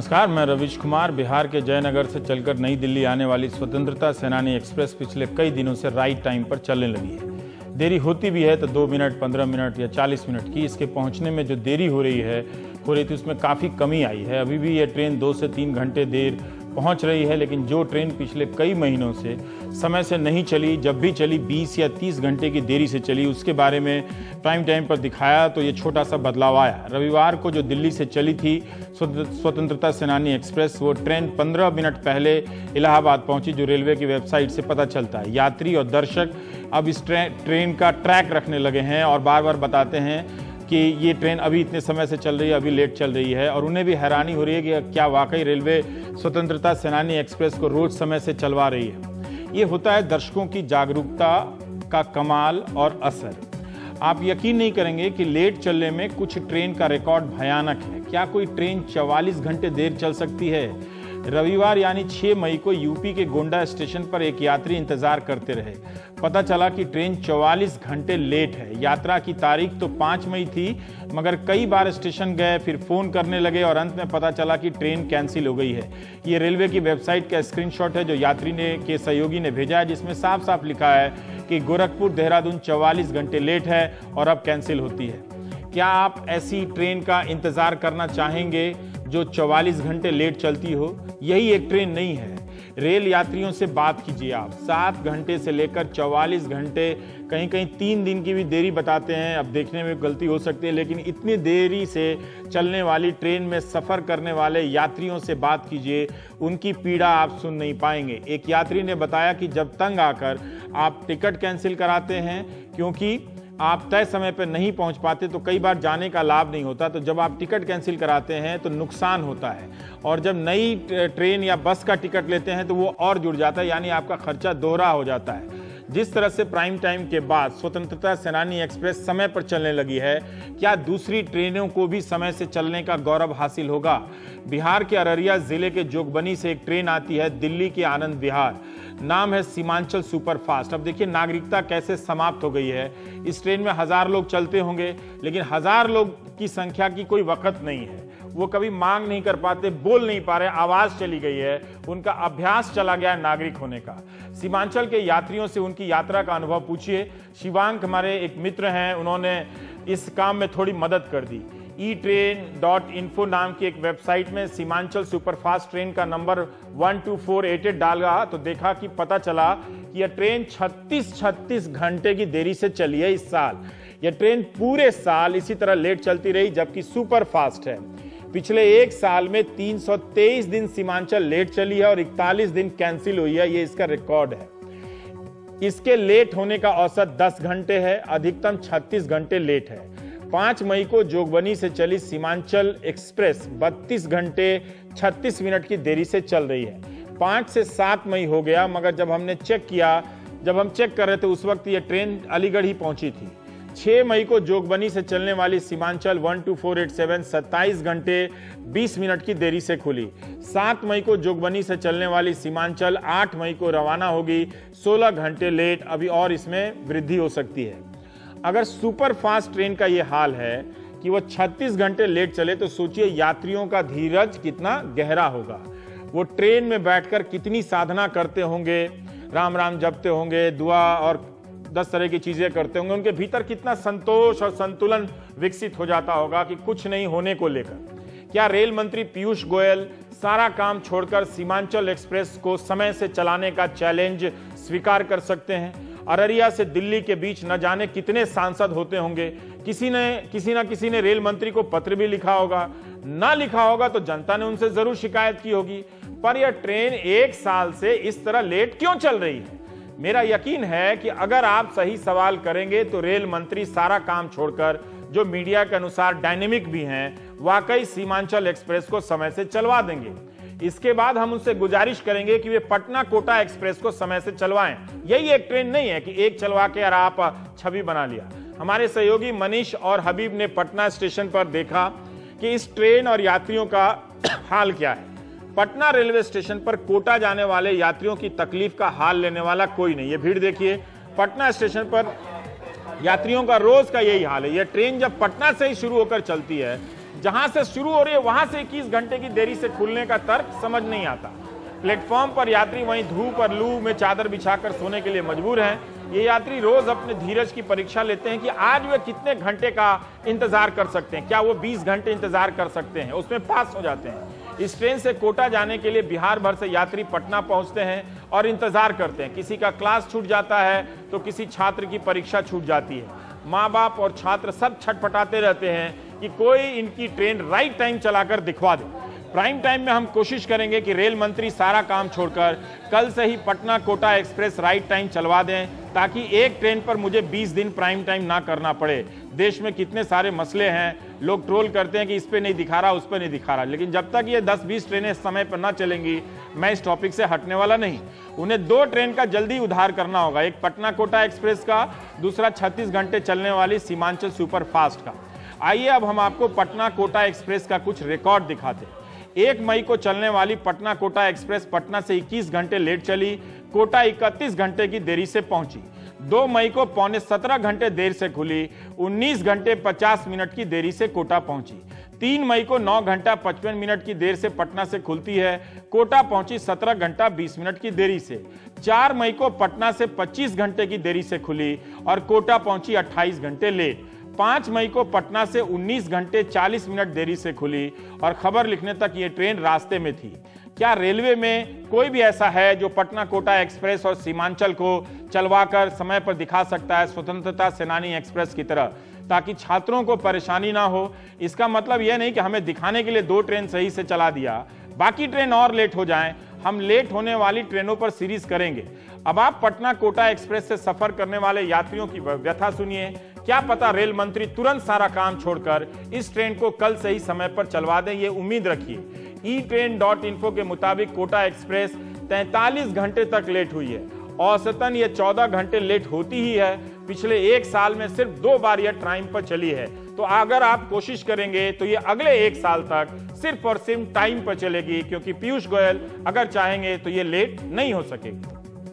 नमस्कार, मैं रविश कुमार। बिहार के जयनगर से चलकर नई दिल्ली आने वाली स्वतंत्रता सेनानी एक्सप्रेस पिछले कई दिनों से राइट टाइम पर चलने लगी है। देरी होती भी है तो 2 मिनट, 15 मिनट या 40 मिनट की। इसके पहुंचने में जो देरी हो रही थी उसमें काफ़ी कमी आई है। अभी भी ये ट्रेन 2 से 3 घंटे देर पहुंच रही है, लेकिन जो ट्रेन पिछले कई महीनों से समय से नहीं चली, जब भी चली 20 या 30 घंटे की देरी से चली, उसके बारे में प्राइम टाइम पर दिखाया तो ये छोटा सा बदलाव आया। रविवार को जो दिल्ली से चली थी स्वतंत्रता सेनानी एक्सप्रेस, वो ट्रेन 15 मिनट पहले इलाहाबाद पहुंची, जो रेलवे की वेबसाइट से पता चलता है। यात्री और दर्शक अब इस ट्रेन का ट्रैक रखने लगे हैं और बार बार बताते हैं कि ये ट्रेन अभी इतने समय से चल रही है, अभी लेट चल रही है। और उन्हें भी हैरानी हो रही है कि क्या वाकई रेलवे स्वतंत्रता सेनानी एक्सप्रेस को रोज समय से चलवा रही है। ये होता है दर्शकों की जागरूकता का कमाल और असर। आप यकीन नहीं करेंगे कि लेट चलने में कुछ ट्रेन का रिकॉर्ड भयानक है। क्या कोई ट्रेन 44 घंटे देर चल सकती है? रविवार यानी 6 मई को यूपी के गोंडा स्टेशन पर एक यात्री इंतजार करते रहे। पता चला कि ट्रेन 44 घंटे लेट है। यात्रा की तारीख तो 5 मई थी, मगर कई बार स्टेशन गए, फिर फोन करने लगे और अंत में पता चला कि ट्रेन कैंसिल हो गई है। ये रेलवे की वेबसाइट का स्क्रीनशॉट है जो यात्री के सहयोगी ने भेजा है, जिसमें साफ साफ लिखा है कि गोरखपुर देहरादून 44 घंटे लेट है और अब कैंसिल होती है। क्या आप ऐसी ट्रेन का इंतजार करना चाहेंगे जो 44 घंटे लेट चलती हो? यही एक ट्रेन नहीं है। रेल यात्रियों से बात कीजिए आप। 7 घंटे से लेकर 44 घंटे, कहीं कहीं 3 दिन की भी देरी बताते हैं। अब देखने में गलती हो सकती है, लेकिन इतनी देरी से चलने वाली ट्रेन में सफ़र करने वाले यात्रियों से बात कीजिए, उनकी पीड़ा आप सुन नहीं पाएंगे। एक यात्री ने बताया कि जब तंग आकर आप टिकट कैंसिल कराते हैं, क्योंकि आप तय समय पर नहीं पहुंच पाते तो कई बार जाने का लाभ नहीं होता, तो जब आप टिकट कैंसिल कराते हैं तो नुकसान होता है। और जब नई ट्रेन या बस का टिकट लेते हैं तो वो और जुड़ जाता है, यानी आपका खर्चा दोहरा हो जाता है। जिस तरह से प्राइम टाइम के बाद स्वतंत्रता सेनानी एक्सप्रेस समय पर चलने लगी है, क्या दूसरी ट्रेनों को भी समय से चलने का गौरव हासिल होगा? बिहार के अररिया जिले के जोगबनी से एक ट्रेन आती है दिल्ली के आनंद विहार। नाम है सीमांचल सुपरफास्ट। अब देखिए नागरिकता कैसे समाप्त हो गई है। इस ट्रेन में 1000 लोग चलते होंगे, लेकिन 1000 लोग की संख्या की कोई वक़्त नहीं है। वो कभी मांग नहीं कर पाते, बोल नहीं पा रहे, आवाज चली गई है, उनका अभ्यास चला गया है नागरिक होने का। सीमांचल के यात्रियों से उनकी यात्रा का अनुभव पूछिए। शिवांक हमारे एक मित्र हैं, उन्होंने इस काम में थोड़ी मदद कर दी। eTrain.info नाम की एक वेबसाइट में सीमांचल सुपरफास्ट ट्रेन का नंबर 12488 डाला तो देखा कि पता चला कि यह ट्रेन 36 घंटे की देरी से चली है इस साल। यह ट्रेन पूरे साल इसी तरह लेट चलती रही, जबकि सुपरफास्ट है। पिछले 1 साल में 323 दिन सीमांचल लेट चली है और 41 दिन कैंसिल हुई है। ये इसका रिकॉर्ड है। इसके लेट होने का औसत 10 घंटे है, अधिकतम 36 घंटे लेट है। 5 मई को जोगबनी से चली सीमांचल एक्सप्रेस 32 घंटे 36 मिनट की देरी से चल रही है। 5 से 7 मई हो गया, मगर जब हम चेक कर रहे थे उस वक्त ये ट्रेन अलीगढ़ ही पहुंची थी। 6 मई को जोगबनी से चलने वाली सीमांचल 12487 27 घंटे 20 मिनट की देरी से खुली। 7 मई को जोगबनी से चलने वाली सीमांचल 8 मई को रवाना होगी, 16 घंटे लेट। अभी और इसमें वृद्धि हो सकती है। अगर सुपर फास्ट ट्रेन का ये हाल है कि वो 36 घंटे लेट चले, तो सोचिए यात्रियों का धीरज कितना गहरा होगा। वो ट्रेन में बैठकर कितनी साधना करते होंगे, राम राम जपते होंगे, दुआ और 10 तरह की चीजें करते होंगे। उनके भीतर कितना संतोष और संतुलन विकसित हो जाता होगा कि कुछ नहीं होने को लेकर। क्या रेल मंत्री पीयूष गोयल सारा काम छोड़कर सीमांचल एक्सप्रेस को समय से चलाने का चैलेंज स्वीकार कर सकते हैं? अररिया से दिल्ली के बीच न जाने कितने सांसद होते होंगे। किसी ने रेल मंत्री को पत्र भी लिखा होगा। ना लिखा होगा तो जनता ने उनसे जरूर शिकायत की होगी। पर यह ट्रेन 1 साल से इस तरह लेट क्यों चल रही है? मेरा यकीन है कि अगर आप सही सवाल करेंगे तो रेल मंत्री सारा काम छोड़कर, जो मीडिया के अनुसार डायनेमिक भी हैं, वाकई सीमांचल एक्सप्रेस को समय से चलवा देंगे। इसके बाद हम उनसे गुजारिश करेंगे कि वे पटना-कोटा एक्सप्रेस को समय से चलवाएं। यही एक ट्रेन नहीं है कि एक चलवा के और आप छवि बना लिया। हमारे सहयोगी मनीष और हबीब ने पटना स्टेशन पर देखा कि इस ट्रेन और यात्रियों का हाल क्या है। पटना रेलवे स्टेशन पर कोटा जाने वाले यात्रियों की तकलीफ का हाल लेने वाला कोई नहीं। ये भीड़ देखिए, पटना स्टेशन पर यात्रियों का रोज का यही हाल है। यह ट्रेन जब पटना से ही शुरू होकर चलती है, जहां से शुरू हो रही है वहां से 21 घंटे की देरी से खुलने का तर्क समझ नहीं आता। प्लेटफॉर्म पर यात्री वहीं धूप और लू में चादर बिछाकर सोने के लिए मजबूर हैं। ये यात्री रोज अपने धीरज की परीक्षा लेते हैं कि आज वे कितने घंटे का इंतजार कर सकते हैं, क्या वो 20 घंटे इंतजार कर सकते हैं, उसमें पास हो जाते हैं। इस ट्रेन से कोटा जाने के लिए बिहार भर से यात्री पटना पहुंचते हैं और इंतजार करते हैं। किसी का क्लास छूट जाता है तो किसी छात्र की परीक्षा छूट जाती है। माँ बाप और छात्र सब छटपटाते रहते हैं कि कोई इनकी ट्रेन राइट टाइम चलाकर दिखवा दे। प्राइम टाइम में हम कोशिश करेंगे कि रेल मंत्री सारा काम छोड़कर कल से ही Patna Kota express right time चलवा दें, ताकि एक ट्रेन पर मुझे 20 दिन प्राइम टाइम ना करना पड़े। देश में कितने सारे मसले हैं, लोग ट्रोल करते हैं कि इस पे नहीं दिखा रहा, उस पे नहीं दिखा रहा, लेकिन जब तक ये 10-20 ट्रेनें समय पर ना चलेंगी मैं इस टॉपिक से हटने वाला नहीं। उन्हें 2 ट्रेन का जल्दी उद्धार करना होगा, एक पटना कोटा एक्सप्रेस का, दूसरा 36 घंटे चलने वाली सीमांचल सुपरफास्ट का। आइए अब हम आपको पटना कोटा एक्सप्रेस का कुछ रिकॉर्ड दिखाते हैं। 1 मई को चलने वाली पटना कोटा एक्सप्रेस पटना से 21 घंटे लेट चली, कोटा 31 घंटे की देरी से पहुंची। 2 मई को पौने 17 घंटे देर से खुली, 19 घंटे 50 मिनट की देरी से कोटा पहुंची। 3 मई को 9 घंटा 55 मिनट की देर से पटना से खुलती है, कोटा पहुंची 17 घंटा 20 मिनट की देरी से। 4 मई को पटना से 25 घंटे की देरी से खुली और कोटा पहुंची 28 घंटे लेट। 5 मई को पटना से 19 घंटे 40 मिनट देरी से खुली और खबर लिखने तक ये ट्रेन रास्ते में थी। क्या रेलवे में कोई भी ऐसा है जो पटना कोटा एक्सप्रेस और सीमांचल को चलवाकर समय पर दिखा सकता है स्वतंत्रता सेनानी एक्सप्रेस की तरह, ताकि छात्रों को परेशानी ना हो? इसका मतलब यह नहीं कि हमें दिखाने के लिए 2 ट्रेन सही से चला दिया, बाकी ट्रेन और लेट हो जाएं। हम लेट होने वाली ट्रेनों पर सीरीज करेंगे। अब आप पटना कोटा एक्सप्रेस से सफर करने वाले यात्रियों की व्यथा सुनिए। क्या पता रेल मंत्री तुरंत सारा काम छोड़कर इस ट्रेन को कल से ही समय पर चलवा दें, ये उम्मीद रखिए। etrain.info के मुताबिक कोटा एक्सप्रेस 43 घंटे तक लेट हुई है। औसतन ये 14 घंटे लेट होती ही है। पिछले 1 साल में सिर्फ 2 बार यह टाइम पर चली है। तो अगर आप कोशिश करेंगे तो ये अगले 1 साल तक सिर्फ और सिर्फ टाइम पर चलेगी, क्योंकि पीयूष गोयल अगर चाहेंगे तो ये लेट नहीं हो सकेगी।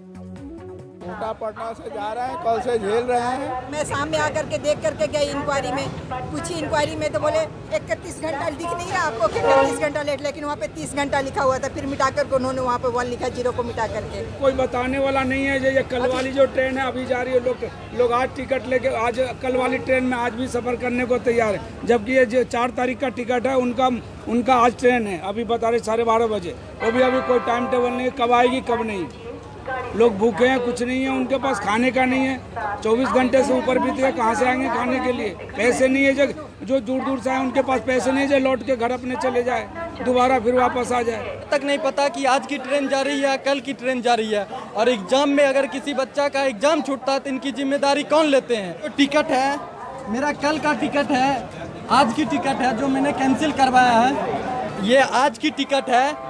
कोटा पटना से जा रहे हैं, कल से झेल रहे हैं। मैं सामने आकर के देख करके गई इंक्वायरी में, पूछी इंक्वायरी में तो बोले 31 घंटा दिख नहीं रहा आपको कि 31 घंटा लेट, लेकिन वहाँ पे 30 घंटा लिखा हुआ था। फिर मिटा कर उन्होंने वहाँ पे 1 लिखा, 0 को मिटा करके। कोई बताने वाला नहीं है। ये कल वाली जो ट्रेन है अभी जा रही है, लोग आज टिकट लेके आज कल वाली ट्रेन में आज भी सफर करने को तैयार है, जबकि ये जो 4 तारीख का टिकट है उनका आज ट्रेन है। अभी बता रहे 12:30 बजे, वो भी अभी कोई टाइम टेबल नहीं है, कब आएगी कब नहीं। लोग भूखे हैं, कुछ नहीं है उनके पास, खाने का नहीं है। 24 घंटे से ऊपर बीते हैं, कहाँ से आएंगे खाने के लिए? पैसे नहीं है, जो दूर दूर से आए उनके पास पैसे नहीं है, जो लौट के घर अपने चले जाए, दोबारा फिर वापस आ जाए। तक नहीं पता कि आज की ट्रेन जा रही है, कल की ट्रेन जा रही है। और एग्जाम में अगर किसी बच्चा का एग्जाम छूटता है तो इनकी जिम्मेदारी कौन लेते हैं? तो टिकट है, मेरा कल का टिकट है, आज की टिकट है जो मैंने कैंसिल करवाया है। ये आज की टिकट है,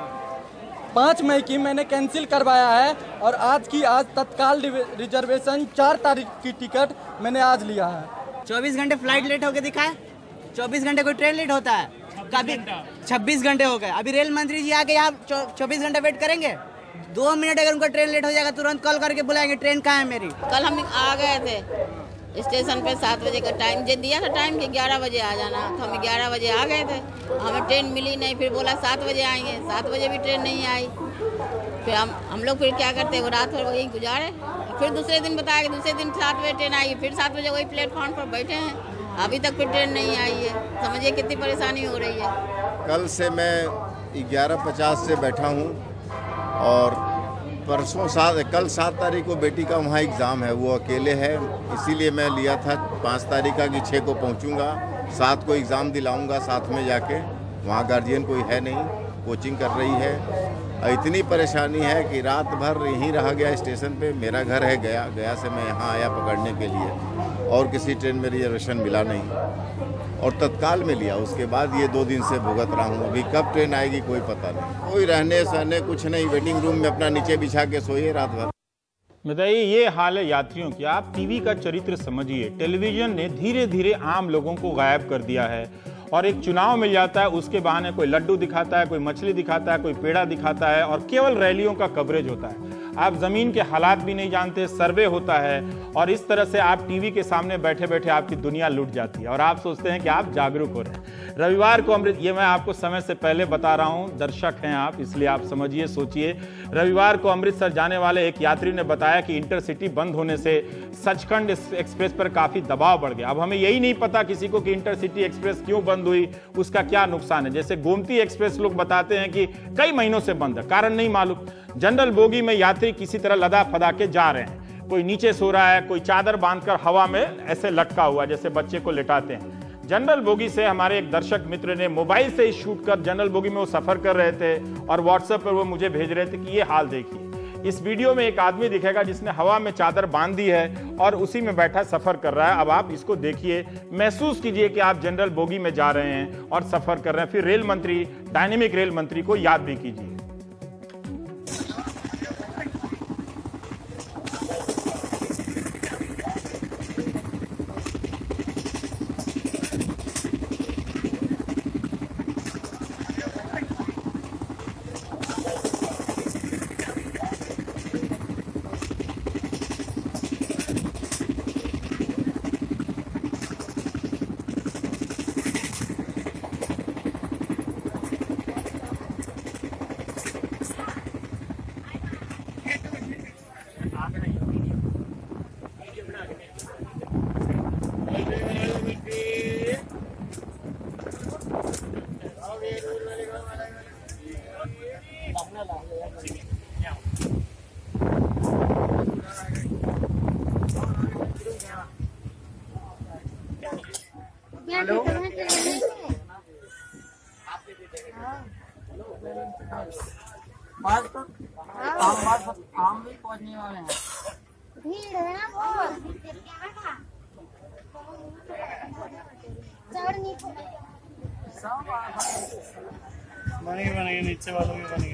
5 मई की मैंने कैंसिल करवाया है। और आज तत्काल रिजर्वेशन 4 तारीख की टिकट मैंने आज लिया है। 24 घंटे फ्लाइट लेट होकर दिखाए, 24 घंटे कोई ट्रेन लेट होता है? कभी 26 घंटे हो गए। अभी रेल मंत्री जी आके यहाँ 24 घंटे वेट करेंगे? 2 मिनट अगर उनका ट्रेन लेट हो जाएगा तुरंत कॉल करके बुलाएंगे ट्रेन कहाँ है मेरी। कल हम आ गए थे स्टेशन पे, 7 बजे का टाइम दिया था, टाइम कि 11 बजे आ जाना, तो हम 11 बजे आ गए थे। हमें ट्रेन मिली नहीं, फिर बोला 7 बजे आएंगे, 7 बजे भी ट्रेन नहीं आई। फिर हम लोग फिर क्या करते, वो रात भर वही गुजारे। फिर दूसरे दिन बताया कि दूसरे दिन 7 बजे ट्रेन आई, फिर 7 बजे वही प्लेटफॉर्म पर बैठे हैं, अभी तक फिर ट्रेन नहीं आई है। समझिए कितनी परेशानी हो रही है। कल से मैं 11:50 से बैठा हूँ और परसों कल 7 तारीख को बेटी का वहाँ एग्ज़ाम है, वो अकेले है, इसीलिए मैं लिया था 5 तारीख का कि 6 को पहुँचूँगा, 7 को एग्ज़ाम दिलाऊँगा साथ में जाके। वहाँ गार्जियन कोई है नहीं, कोचिंग कर रही है। इतनी परेशानी है कि रात भर यहीं रहा गया स्टेशन पे। मेरा घर है गया से मैं यहाँ आया पकड़ने के लिए, और किसी ट्रेन में रिजर्वेशन मिला नहीं और तत्काल में लिया। उसके बाद ये 2 दिन से भुगत रहा हूँ। अभी कब ट्रेन आएगी कोई पता नहीं। कोई रहने सहने कुछ नहीं, वेटिंग रूम में अपना नीचे बिछा के सोइए रात भर। बताइए, ये हाल है यात्रियों की। आप टीवी का चरित्र समझिए। टेलीविजन ने धीरे धीरे आम लोगों को गायब कर दिया है और एक चुनाव मिल जाता है, उसके बहाने कोई लड्डू दिखाता है, कोई मछली दिखाता है, कोई पेड़ा दिखाता है और केवल रैलियों का कवरेज होता है। आप ज़मीन के हालात भी नहीं जानते, सर्वे होता है और इस तरह से आप टीवी के सामने बैठे बैठे आपकी दुनिया लुट जाती है और आप सोचते हैं कि आप जागरूक हो रहे हैं। रविवार को अमृत, ये मैं आपको समय से पहले बता रहा हूँ, दर्शक हैं आप, इसलिए आप समझिए, सोचिए। रविवार को अमृतसर जाने वाले एक यात्री ने बताया कि इंटरसिटी बंद होने से सचखंड एक्सप्रेस पर काफ़ी दबाव बढ़ गया। अब हमें यही नहीं पता किसी को कि इंटरसिटी एक्सप्रेस क्यों बंद हुई, उसका क्या नुकसान है। जैसे गोमती एक्सप्रेस लोग बताते हैं कि कई महीनों से बंद है, कारण नहीं मालूम। जनरल बोगी में यात्री किसी तरह लदा फदा के जा रहे हैं, कोई नीचे सो रहा है, कोई चादर बांधकर हवा में ऐसे लटका हुआ जैसे बच्चे को लिटाते हैं। जनरल बोगी से हमारे एक दर्शक मित्र ने मोबाइल से ही शूट कर, जनरल बोगी में वो सफर कर रहे थे और व्हाट्सएप पर वो मुझे भेज रहे थे कि ये हाल देखिए। इस वीडियो में एक आदमी दिखेगा जिसने हवा में चादर बांध दी है और उसी में बैठा सफर कर रहा है। अब आप इसको देखिए, महसूस कीजिए कि आप जनरल बोगी में जा रहे हैं और सफर कर रहे हैं। फिर रेल मंत्री, डायनेमिक रेल मंत्री को याद भी कीजिए। हम भी पहुंचने वाले हैं। भीड़ है ना बहुत। बनेंगे नीचे वालों भी बनेंगे।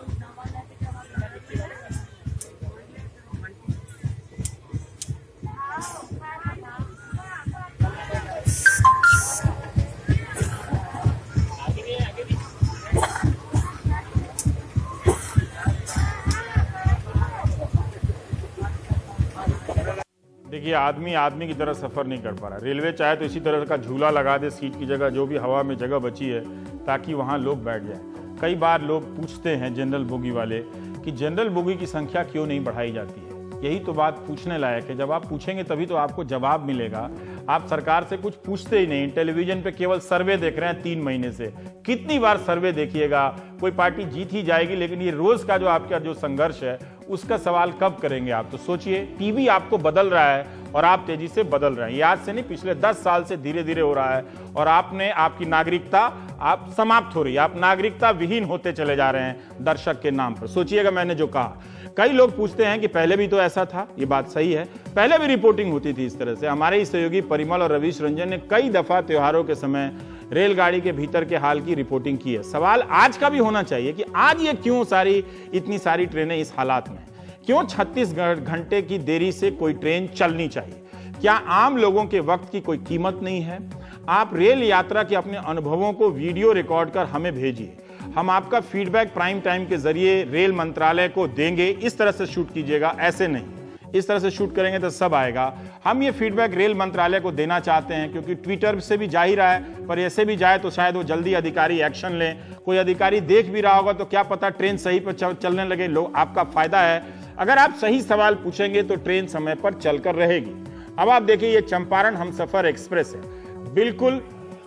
देखिए, आदमी की तरह सफ़र नहीं कर पा रहा। रेलवे चाहे तो इसी तरह का झूला लगा दे सीट की जगह, जो भी हवा में जगह बची है, ताकि वहाँ लोग बैठ जाएं। कई बार लोग पूछते हैं जनरल बोगी वाले कि जनरल बोगी की संख्या क्यों नहीं बढ़ाई जाती है। यही तो बात पूछने लायक है। जब आप पूछेंगे तभी तो आपको जवाब मिलेगा। आप सरकार से कुछ पूछते ही नहीं, टेलीविजन पे केवल सर्वे देख रहे हैं 3 महीने से। कितनी बार सर्वे देखिएगा, कोई पार्टी जीत ही जाएगी, लेकिन ये रोज का जो आपका जो संघर्ष है उसका सवाल कब करेंगे आप। तो सोचिए, टीवी आपको बदल रहा है और आप तेजी से बदल रहे हैं। ये आज से नहीं, पिछले 10 साल से धीरे धीरे हो रहा है और आपकी नागरिकता आप समाप्त हो रही है। आप नागरिकता विहीन होते चले जा रहे हैं दर्शक के नाम पर। सोचिएगा, मैंने जो कहा, कई लोग पूछते हैं कि पहले भी तो ऐसा था। ये बात सही है, पहले भी रिपोर्टिंग होती थी इस तरह से। हमारे ही सहयोगी परिमल और रवीश रंजन ने कई दफा त्योहारों के समय रेलगाड़ी के भीतर के हाल की रिपोर्टिंग की है। सवाल आज का भी होना चाहिए कि आज ये क्यों इतनी सारी ट्रेनें इस हालात में, क्यों 36 घंटे की देरी से कोई ट्रेन चलनी चाहिए? क्या आम लोगों के वक्त की कोई कीमत नहीं है? आप रेल यात्रा के अपने अनुभवों को वीडियो रिकॉर्ड कर हमें भेजिए। हम आपका फीडबैक प्राइम टाइम के जरिए रेल मंत्रालय को देंगे। इस तरह से शूट कीजिएगा, ऐसे नहीं। इस तरह से शूट करेंगे तो सब आएगा। हम ये फीडबैक रेल मंत्रालय को देना चाहते हैं, क्योंकि ट्विटर से भी जा ही रहा है, पर ऐसे भी जाए तो शायद वो जल्दी अधिकारी एक्शन लें। कोई अधिकारी देख भी रहा होगा तो क्या पता ट्रेन सही पर चलने लगे। लोग, आपका फायदा है। अगर आप सही सवाल पूछेंगे तो ट्रेन समय पर चलकर रहेगी। अब आप देखिए, ये चंपारण हमसफर एक्सप्रेस है। बिल्कुल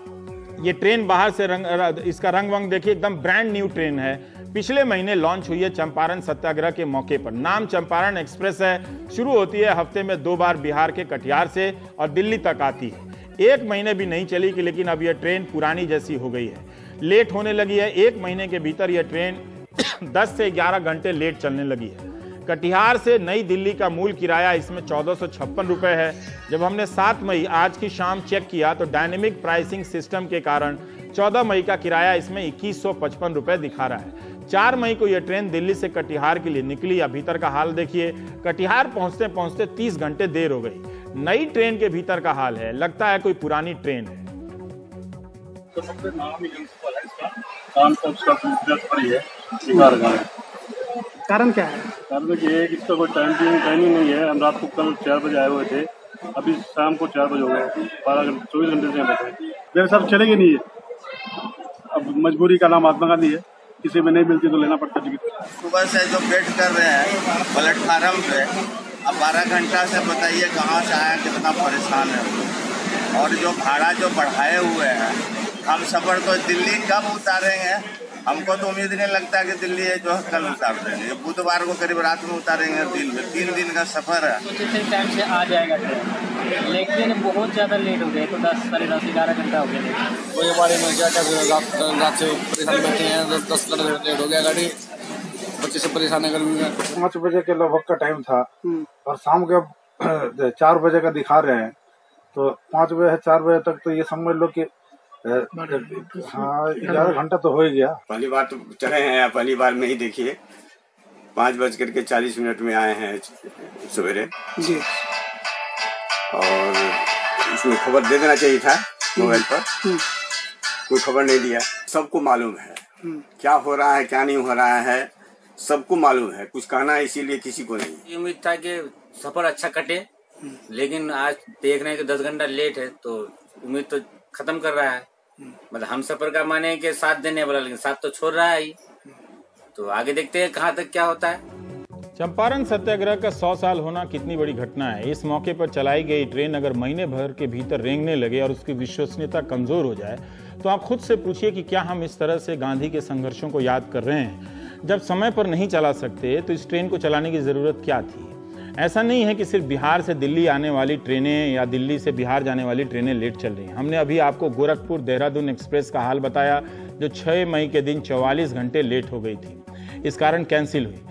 ये ट्रेन बाहर से इसका रंग वंग देखिए, एकदम ब्रांड न्यू ट्रेन है। पिछले महीने लॉन्च हुई है चंपारण सत्याग्रह के मौके पर। नाम चंपारण एक्सप्रेस है। शुरू होती है हफ्ते में 2 बार बिहार के कटिहार से और दिल्ली तक आती है। 1 महीने भी नहीं चली कि, लेकिन अब यह ट्रेन पुरानी जैसी हो गई है, लेट होने लगी है। 1 महीने के भीतर यह ट्रेन 10 से 11 घंटे लेट चलने लगी है। कटिहार से नई दिल्ली का मूल किराया इसमें 1456 रुपये है। जब हमने 7 मई आज की शाम चेक किया तो डायनेमिक प्राइसिंग सिस्टम के कारण 14 मई का किराया इसमें 2155 रुपये दिखा रहा है। 4 मई को यह ट्रेन दिल्ली से कटिहार के लिए निकली। अब भीतर का हाल देखिए, कटिहार पहुंचते पहुंचते 30 घंटे देर हो गई। नई ट्रेन के भीतर का हाल है, लगता है कोई पुरानी ट्रेन है। कारण क्या है? कारण ये है कि इसका कोई टाइमिंग नहीं है। हम रात को कल 4 बजे आए हुए थे, अभी शाम को 4 बजे हो गए, 24 घंटे से बैठे। मेरे साथ चलेगी नहीं है, अब मजबूरी का नाम महात्मा गांधी है, किसी में नहीं मिलती तो लेना पड़ता टिकट। सुबह से जो वेट कर रहे हैं प्लेटफार्म पे, अब 12 घंटा से बताइए कहाँ से आए, कितना परेशान है। और जो भाड़ा जो बढ़ाए हुए हैं, हम सफर तो दिल्ली कब उतारेंगे, हमको तो उम्मीद नहीं लगता कि दिल्ली है जो कल उतार देंगे। बुधवार को करीब रात में उतारेंगे, दिन में 3 दिन का सफर है। कितने टाइम से आ जाएगा ट्रेन, लेकिन बहुत ज़्यादा लेट हो गए, तो 10, साढ़े 10, 11 घंटा हो गया। कोई बारे में क्या रात से परेशान बैठे हैं, 10 घंटे लेट हो गया गाड़ी, बच्चे से परेशान है गर्मी में। 5 बजे के लगभग का टाइम था और शाम के 4 बजे का दिखा रहे हैं, तो 5 बजे 4 बजे तक तो ये समझ लो कि हाँ 11 घंटा तो हो ही गया। पहली बार तो चढ़े हैं, पहली बार में ही देखिए 5:40 में आए हैं सवेरे जी। और इसमें खबर दे देना चाहिए था मोबाइल पर, कोई खबर नहीं दिया। सबको मालूम है क्या हो रहा है, क्या नहीं हो रहा है, सबको मालूम है। कुछ कहना है इसीलिए किसी को नहीं। उम्मीद था कि सफर अच्छा कटे, लेकिन आज देख रहे हैं कि 10 घंटा लेट है, तो उम्मीद तो खत्म कर रहा है। मतलब हम सफर का माने कि 7 देने वाला, लेकिन 7 तो छोड़ रहा है ही। तो आगे देखते हैं कहाँ तक क्या होता है। चंपारण सत्याग्रह का 100 साल होना कितनी बड़ी घटना है। इस मौके पर चलाई गई ट्रेन अगर महीने भर के भीतर रेंगने लगे और उसकी विश्वसनीयता कमजोर हो जाए, तो आप खुद से पूछिए कि क्या हम इस तरह से गांधी के संघर्षों को याद कर रहे हैं। जब समय पर नहीं चला सकते तो इस ट्रेन को चलाने की जरूरत क्या थी। ऐसा नहीं है कि सिर्फ बिहार से दिल्ली आने वाली ट्रेनें या दिल्ली से बिहार जाने वाली ट्रेनें लेट चल रही हैं। हमने अभी आपको गोरखपुर देहरादून एक्सप्रेस का हाल बताया, जो 6 मई के दिन 44 घंटे लेट हो गई थी, इस कारण कैंसिल हुई।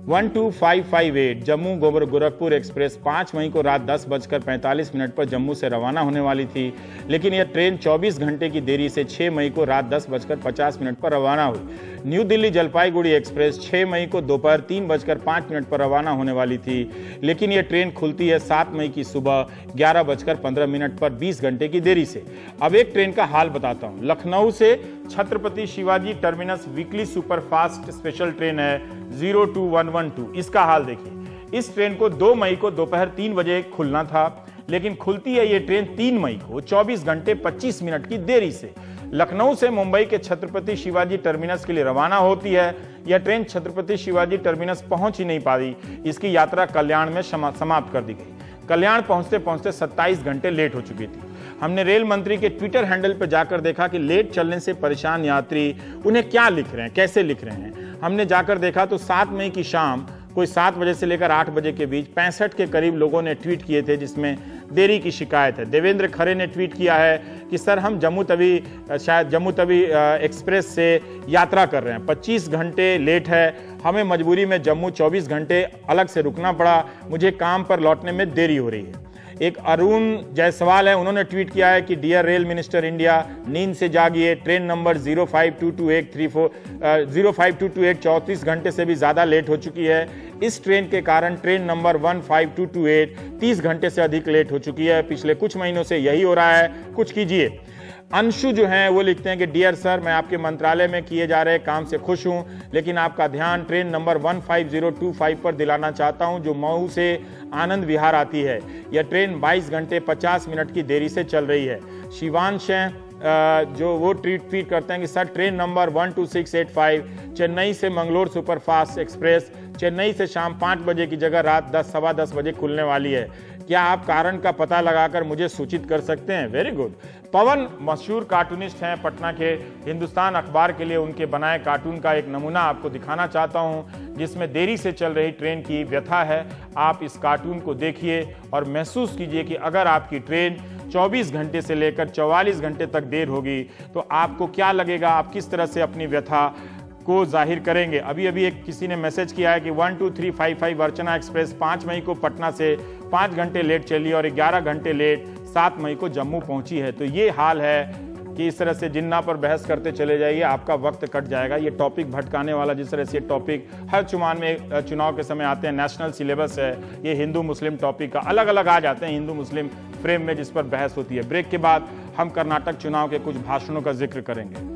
12558 जम्मू गोरखपुर एक्सप्रेस 5 मई को रात 10:45 पर जम्मू से रवाना होने वाली थी, लेकिन यह ट्रेन 24 घंटे की देरी से 6 मई को रात 10:50 पर रवाना हुई। न्यू दिल्ली जलपाईगुड़ी एक्सप्रेस 6 मई को दोपहर 3:05 पर रवाना होने वाली थी, लेकिन यह ट्रेन खुलती है 7 मई की सुबह 11:15 पर 20 घंटे की देरी से। अब एक ट्रेन का हाल बताता हूं। लखनऊ से Chhatrapati Shivaji terminus weekly superfast special train है 02112। इसका हाल देखिए। इस ट्रेन को 2 मई को दोपहर 3 बजे खुलना था, लेकिन खुलती है ये ट्रेन 3 मई को 24 घंटे 25 मिनट की देरी से। लखनऊ से मुंबई के छत्रपति शिवाजी टर्मिनस के लिए रवाना होती है। यह ट्रेन छत्रपति शिवाजी टर्मिनस पहुंच ही नहीं पाई। इसकी यात्रा कल्याण में समाप्त कर दी गई। कल्याण पहुंचते पहुंचते 27 घंटे लेट हो चुकी थी। हमने रेल मंत्री के ट्विटर हैंडल पर जाकर देखा कि लेट चलने से परेशान यात्री उन्हें क्या लिख रहे हैं, कैसे लिख रहे हैं। हमने जाकर देखा तो 7 मई की शाम कोई 7 बजे से लेकर 8 बजे के बीच 65 के करीब लोगों ने ट्वीट किए थे, जिसमें देरी की शिकायत है। देवेंद्र खरे ने ट्वीट किया है कि सर हम जम्मू तवी एक्सप्रेस से यात्रा कर रहे हैं, 25 घंटे लेट है, हमें मजबूरी में जम्मू 24 घंटे अलग से रुकना पड़ा, मुझे काम पर लौटने में देरी हो रही है। एक अरुण जायसवाल है, उन्होंने ट्वीट किया है कि डियर रेल मिनिस्टर इंडिया, नींद से जागिए, ट्रेन नंबर 05228 34 घंटे से भी ज़्यादा लेट हो चुकी है। इस ट्रेन के कारण ट्रेन नंबर 15228 30 घंटे से अधिक लेट हो चुकी है। पिछले कुछ महीनों से यही हो रहा है, कुछ कीजिए। अंशु जो हैं वो लिखते हैं कि डियर सर, मैं आपके मंत्रालय में किए जा रहे काम से खुश हूं, लेकिन आपका ध्यान ट्रेन नंबर 15025 पर दिलाना चाहता हूं, जो मऊ से आनंद विहार आती है। यह ट्रेन 22 घंटे 50 मिनट की देरी से चल रही है। शिवांश जो वो ट्वीट करते हैं कि सर ट्रेन नंबर 12685 चेन्नई से मंगलोर सुपरफास्ट एक्सप्रेस चेन्नई से शाम 5 बजे की जगह रात 10-10:15 बजे खुलने वाली है। क्या आप कारण का पता लगाकर मुझे सूचित कर सकते हैं? Very good. पवन मशहूर कार्टूनिस्ट हैं पटना के। हिंदुस्तान अखबार के लिए उनके बनाए कार्टून का एक नमूना आपको दिखाना चाहता हूं, जिसमें देरी से चल रही ट्रेन की व्यथा है। आप इस कार्टून को देखिए और महसूस कीजिए कि अगर आपकी ट्रेन 24 घंटे से लेकर 44 घंटे तक देर होगी तो आपको क्या लगेगा, आप किस तरह से अपनी व्यथा को जाहिर करेंगे। अभी एक किसी ने मैसेज किया है कि 12355 अर्चना एक्सप्रेस 5 मई को पटना से 5 घंटे लेट चली और 11 घंटे लेट 7 मई को जम्मू पहुंची है। तो ये हाल है कि इस तरह से जिन्ना पर बहस करते चले जाइए, आपका वक्त कट जाएगा। ये टॉपिक भटकाने वाला, जिस तरह से टॉपिक हर चुनाव के समय आते हैं, नेशनल सिलेबस है, ये हिंदू मुस्लिम टॉपिक का अलग अलग आ जाते हैं हिंदू मुस्लिम फ्रेम में, जिस पर बहस होती है। ब्रेक के बाद हम कर्नाटक चुनाव के कुछ भाषणों का जिक्र करेंगे।